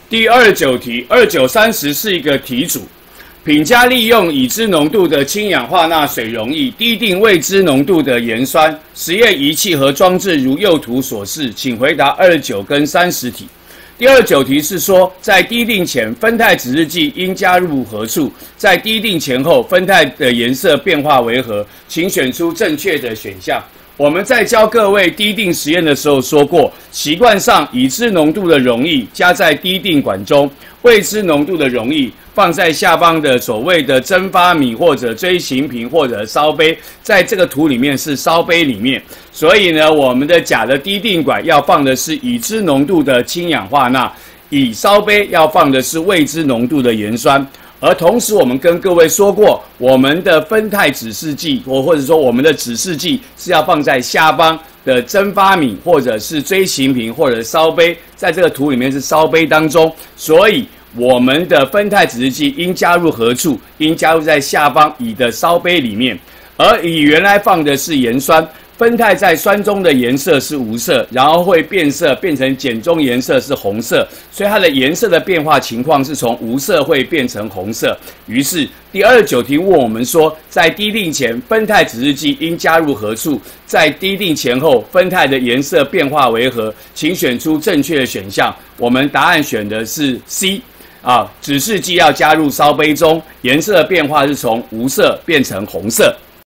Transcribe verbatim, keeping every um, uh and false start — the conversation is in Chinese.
第二十九题，二九三十是一个题组。品家利用已知浓度的氢氧化钠水溶液滴定未知浓度的盐酸，实验仪器和装置如右图所示，请回答二十九跟三十题。第二十九题是说，在滴定前，酚酞指示剂应加入何处？在滴定前后，酚酞的颜色变化为何？请选出正确的选项。我们在教各位滴定实验的时候说过，习惯上已知浓度的溶液加在滴定管中，未知浓度的溶液放在下方的所谓的蒸发米或者锥形瓶或者烧杯，在这个图里面是烧杯里面，所以呢，我们的钾的滴定管要放的是已知浓度的氢氧化钠，乙烧杯要放的是未知浓度的盐酸。而同时，我们跟各位说过，我们的酚酞指示剂，或或者说我们的指示剂是要放在下方的蒸发米，或者是锥形瓶，或者烧杯，在这个图里面是烧杯当中，所以我们的酚酞指示剂应加入何处？应加入在下方乙的烧杯里面，而乙原来放的是盐酸。酚酞在酸中的颜色是无色，然后会变色，变成碱中颜色是红色，所以它的颜色的变化情况是从无色会变成红色。于是第二十九题问我们说，在滴定前，酚酞指示剂应加入何处？在滴定前后，酚酞的颜色变化为何？请选出正确的选项。我们答案选的是 C。啊，指示剂要加入烧杯中，颜色的变化是从无色变成红色。